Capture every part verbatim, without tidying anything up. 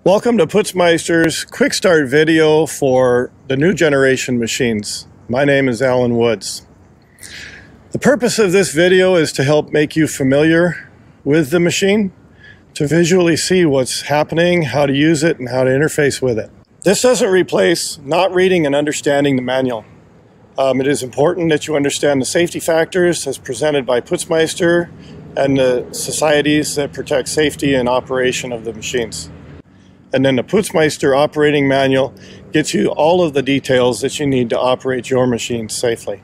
Welcome to Putzmeister's quick start video for the new generation machines. My name is Alan Woods. The purpose of this video is to help make you familiar with the machine, to visually see what's happening, how to use it, and how to interface with it. This doesn't replace not reading and understanding the manual. Um, it is important that you understand the safety factors as presented by Putzmeister and the societies that protect safety and operation of the machines. And then the Putzmeister operating manual gets you all of the details that you need to operate your machine safely.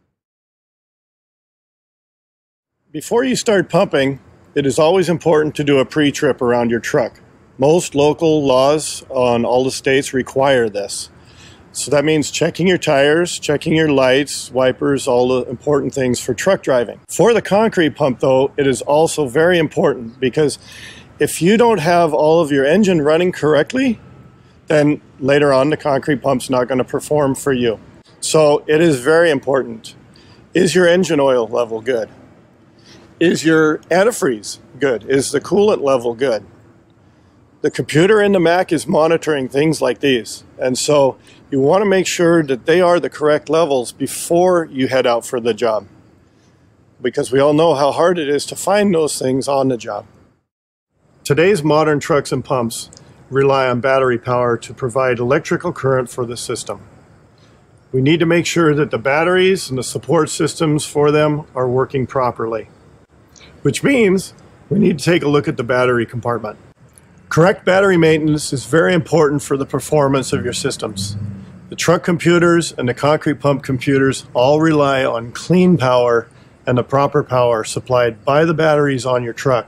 Before you start pumping, it is always important to do a pre-trip around your truck. Most local laws on all the states require this. So that means checking your tires, checking your lights, wipers, all the important things for truck driving. For the concrete pump though, it is also very important because if you don't have all of your engine running correctly, then later on the concrete pump's not going to perform for you. So it is very important. Is your engine oil level good? Is your antifreeze good? Is the coolant level good? The computer in the Mac is monitoring things like these. And so you want to make sure that they are the correct levels before you head out for the job. Because we all know how hard it is to find those things on the job. Today's modern trucks and pumps rely on battery power to provide electrical current for the system. We need to make sure that the batteries and the support systems for them are working properly, which means we need to take a look at the battery compartment. Correct battery maintenance is very important for the performance of your systems. The truck computers and the concrete pump computers all rely on clean power and the proper power supplied by the batteries on your truck.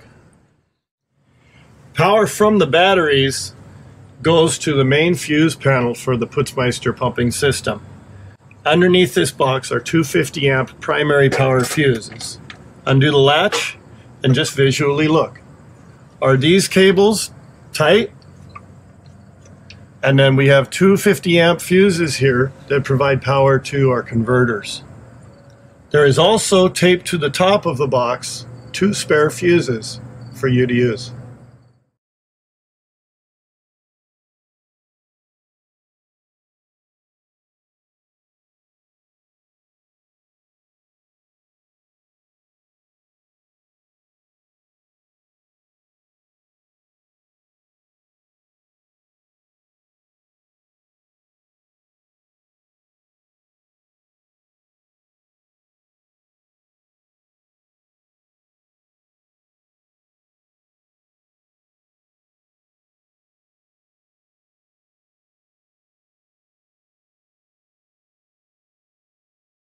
Power from the batteries goes to the main fuse panel for the Putzmeister pumping system. Underneath this box are two fifty amp primary power fuses. Undo the latch and just visually look. Are these cables tight? And then we have two fifty amp fuses here that provide power to our converters. There is also taped to the top of the box two spare fuses for you to use.